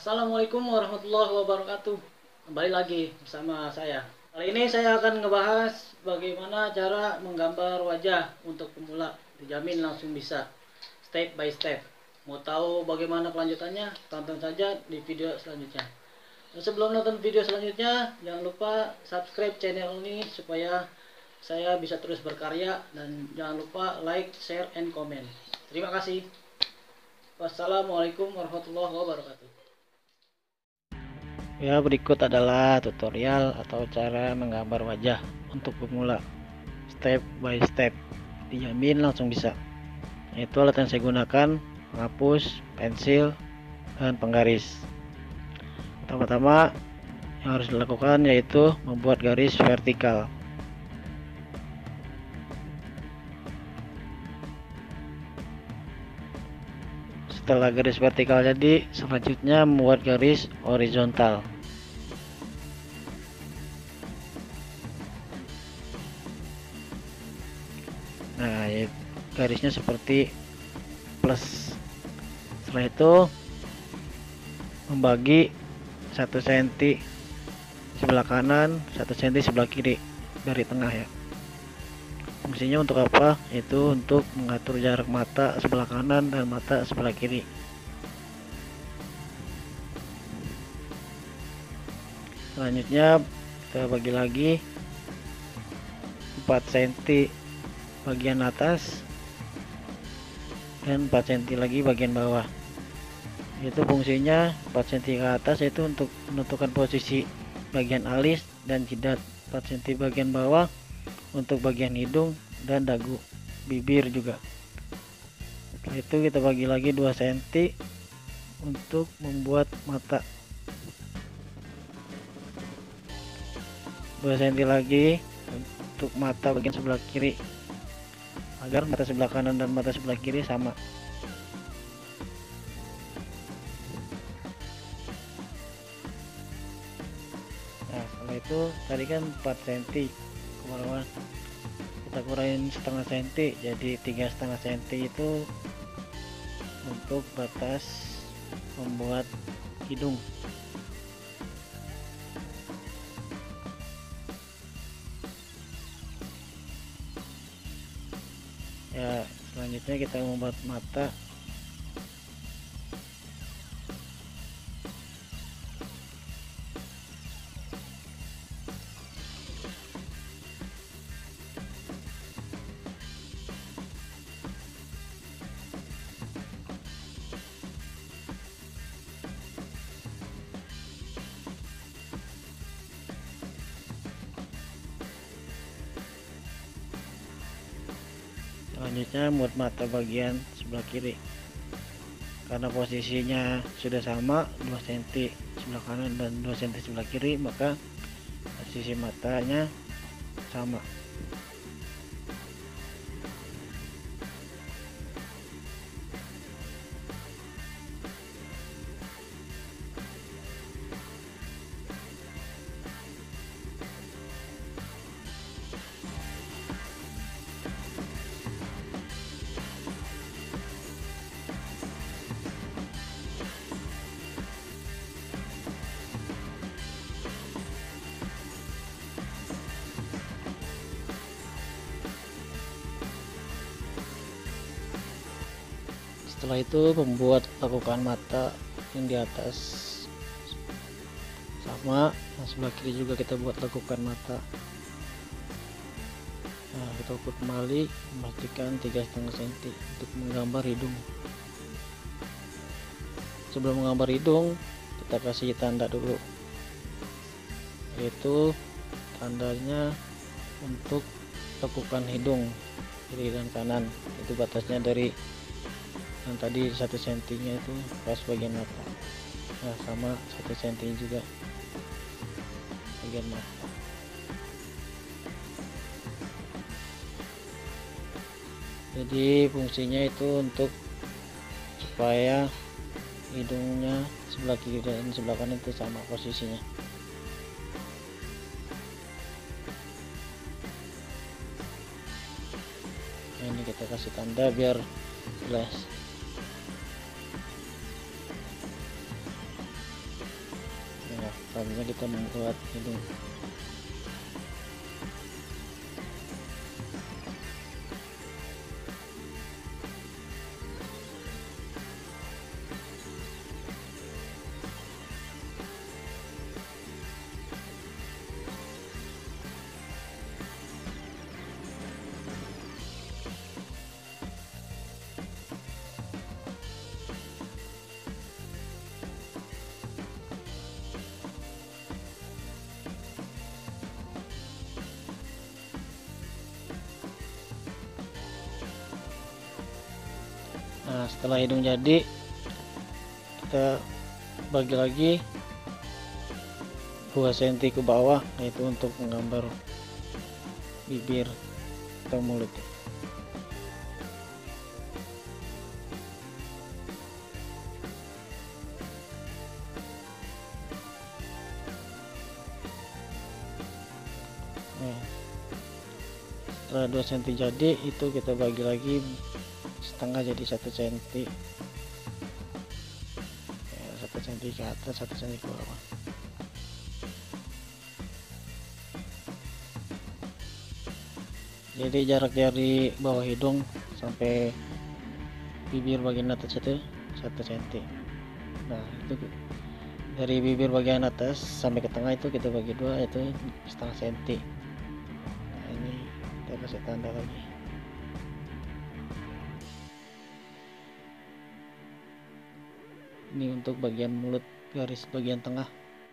Assalamualaikum warahmatullahi wabarakatuh. Kembali lagi bersama saya. Kali ini saya akan ngebahas bagaimana cara menggambar wajah untuk pemula. Dijamin langsung bisa, step by step. Mau tahu bagaimana kelanjutannya? Tonton saja di video selanjutnya. Dan sebelum nonton video selanjutnya, jangan lupa subscribe channel ini supaya saya bisa terus berkarya, dan jangan lupa like, share, and comment. Terima kasih. Wassalamualaikum warahmatullahi wabarakatuh. Ya, berikut adalah tutorial atau cara menggambar wajah untuk pemula, step by step. Dijamin langsung bisa. Itu alat yang saya gunakan: penghapus, pensil, dan penggaris. Pertama-tama yang harus dilakukan yaitu membuat garis vertikal. Setelah garis vertikal jadi, selanjutnya membuat garis horizontal. Nah, garisnya seperti plus. Setelah itu membagi 1 cm sebelah kanan, 1 cm sebelah kiri dari tengah ya. Fungsinya untuk apa? Itu untuk mengatur jarak mata sebelah kanan dan mata sebelah kiri. Selanjutnya kita bagi lagi 4 cm bagian atas dan 4 cm lagi bagian bawah. Itu fungsinya 4 cm ke atas itu untuk menentukan posisi bagian alis dan jidat, 4 cm bagian bawah untuk bagian hidung dan dagu, bibir juga. Setelah itu kita bagi lagi 2 cm untuk membuat mata, 2 cm lagi untuk mata bagian sebelah kiri, agar mata sebelah kanan dan mata sebelah kiri sama. Nah, setelah itu tadi kan 4 cm ke bawah, kita kurangin setengah cm jadi 3,5 cm itu untuk batas membuat hidung. Ya, selanjutnya kita membuat mata. Selanjutnya buat mata bagian sebelah kiri. Karena posisinya sudah sama, 2 cm sebelah kanan dan 2 cm sebelah kiri, maka posisi matanya sama. Setelah itu membuat lekukan mata yang di atas sama, yang sebelah kiri juga kita buat lekukan mata. Nah, kita ukur kembali, memastikan 3,5 cm untuk menggambar hidung. Sebelum menggambar hidung, kita kasih tanda dulu, yaitu tandanya untuk lekukan hidung kiri dan kanan. Itu batasnya dari yang tadi 1 cm nya itu pas bagian mata. Nah, sama 1 cm juga bagian mata. Jadi fungsinya itu untuk supaya hidungnya sebelah kiri dan sebelah kanan itu sama posisinya. Nah, ini kita kasih tanda biar jelas. pertama kita membuat hidung. Nah, setelah hidung jadi, kita bagi lagi 2 cm ke bawah, yaitu untuk menggambar bibir atau mulut. Nah, setelah 2 cm jadi, itu kita bagi lagi setengah jadi 1 cm ya, 1 cm ke atas, 1 cm ke bawah. Jadi jarak dari bawah hidung sampai bibir bagian atas itu 1 cm. Nah, itu dari bibir bagian atas sampai ke tengah itu kita bagi 2, yaitu setengah cm. Nah, ini kita kasih tanda lagi. Ini untuk bagian mulut, garis bagian tengah.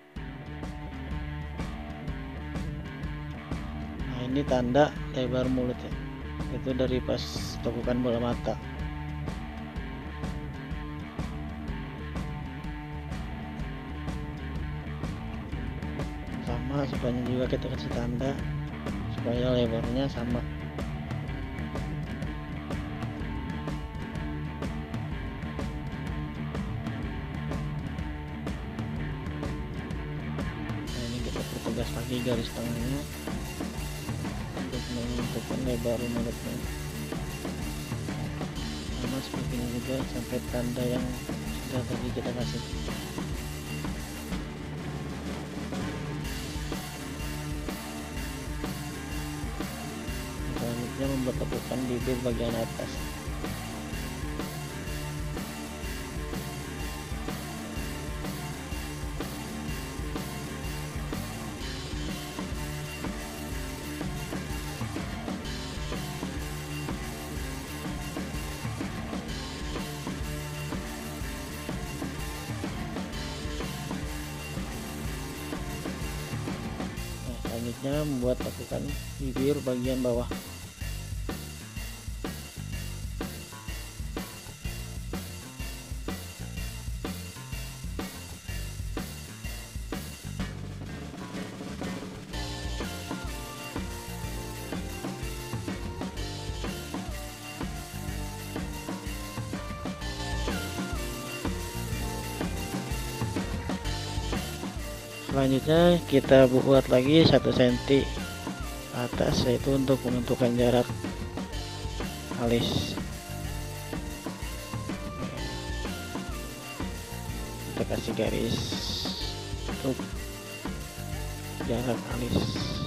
Nah, ini tanda lebar mulut ya, itu dari pas tekukan bola mata. Sama sebelahnya juga kita kasih tanda supaya lebarnya sama. Tegas lagi garis tengahnya untuk menentukan lebar mulutnya. Sama seperti ini juga sampai tanda yang sudah tadi kita kasih. Selanjutnya membuat tekukan bibir bagian atas. Selanjutnya membuat tekukan bibir bagian bawah. Selanjutnya kita buat lagi 1 cm atas, yaitu untuk menentukan jarak alis. Kita kasih garis untuk jarak alis.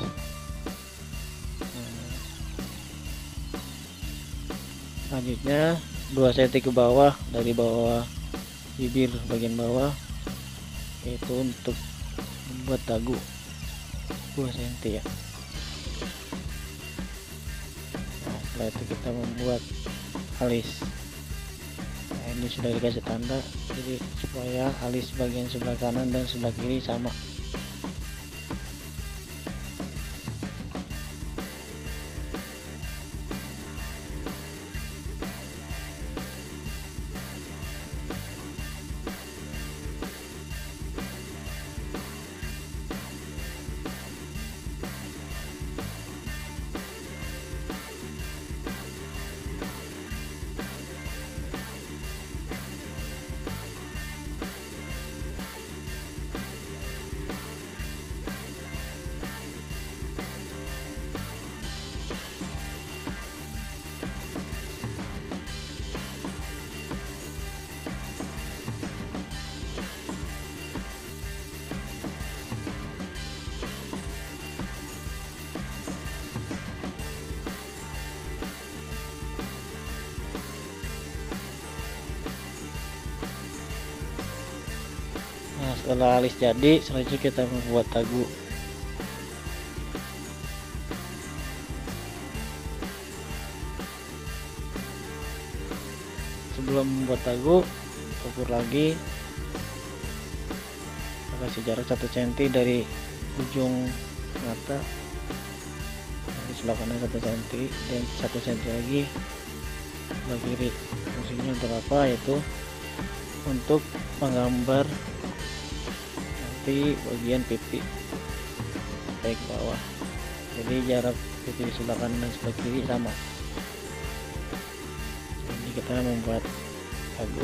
Selanjutnya 2 cm ke bawah dari bawah bibir bagian bawah, yaitu untuk membuat dagu 2 cm ya. Nah, setelah itu kita membuat alis. Nah, ini sudah dikasih tanda, jadi supaya alis bagian sebelah kanan dan sebelah kiri sama. Setelah alis jadi, selanjutnya kita membuat dagu. Sebelum membuat dagu, ukur lagi, kasih jarak 1 cm dari ujung mata, dari sebelah kanan 1 cm dan 1 cm lagi sebelah kiri. Fungsinya untuk apa? Yaitu untuk menggambar nanti bagian pipi sampai ke bawah. Jadi jarak pipi di sebelah kanan dan sebelah kiri sama. Jadi kita membuat dagu.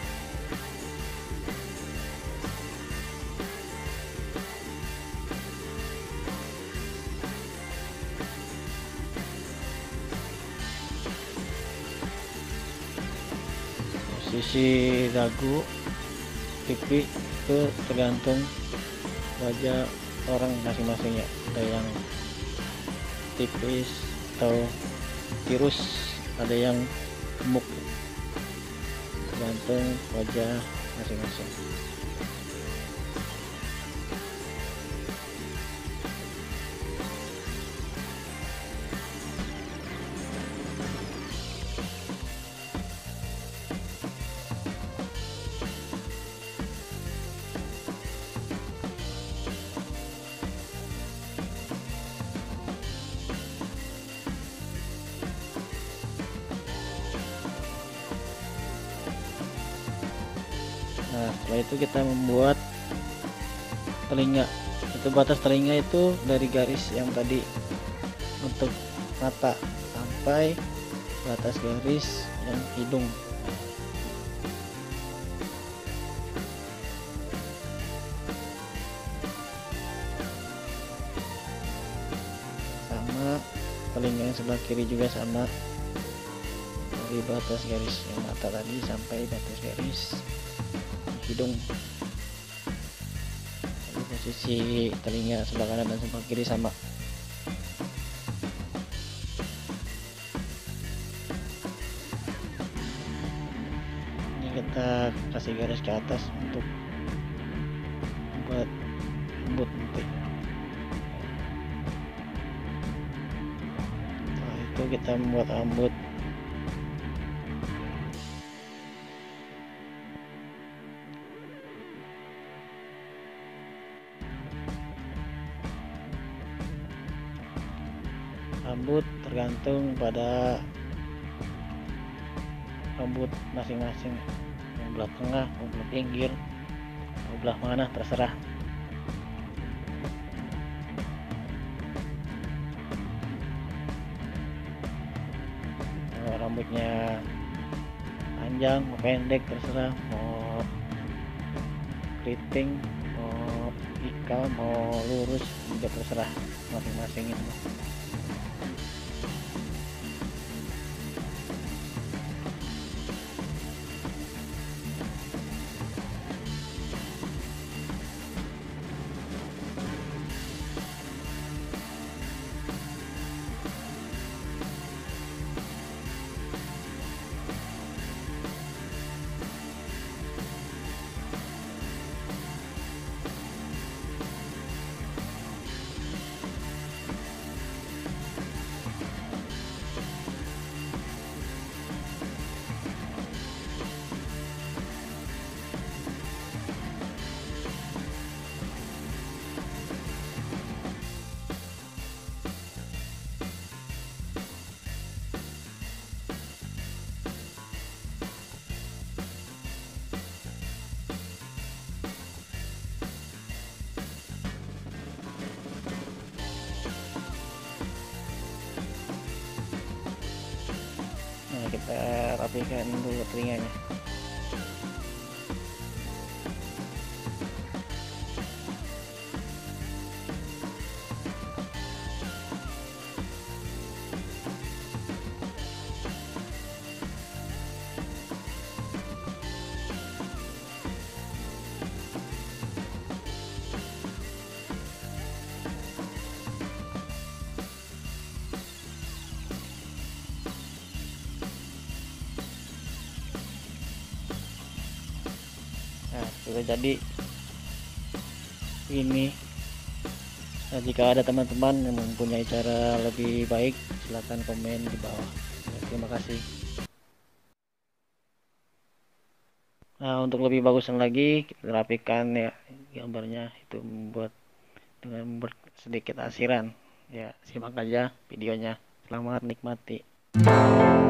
Posisi dagu pipi itu tergantung wajah orang masing-masing ya, ada yang tipis atau tirus, ada yang gemuk, tergantung wajah masing-masing. Nah, setelah itu kita membuat telinga. Itu batas telinga itu dari garis yang tadi untuk mata sampai batas garis yang hidung. Sama telinga yang sebelah kiri juga sama, dari batas garis yang mata tadi sampai batas garis hidung. Jadi posisi telinga sebelah kanan dan sebelah kiri sama. Ini kita kasih garis ke atas untuk buat rambut nanti. Setelah itu kita membuat rambut. Rambut tergantung pada rambut masing-masing, yang belah tengah, mau belah pinggir, mau belah mana terserah. Kalau rambutnya panjang mau pendek terserah, mau keriting, mau ikal, mau lurus juga terserah masing-masing itu. Nah, kita rapikan dulu telinganya. Nah, sudah jadi ini. Nah, jika ada teman-teman yang mempunyai cara lebih baik, silahkan komen di bawah. Terima kasih. Nah, untuk lebih bagusnya lagi, kita rapikan ya gambarnya, itu membuat dengan membuat sedikit asiran. Ya, simak aja videonya. Selamat nikmati.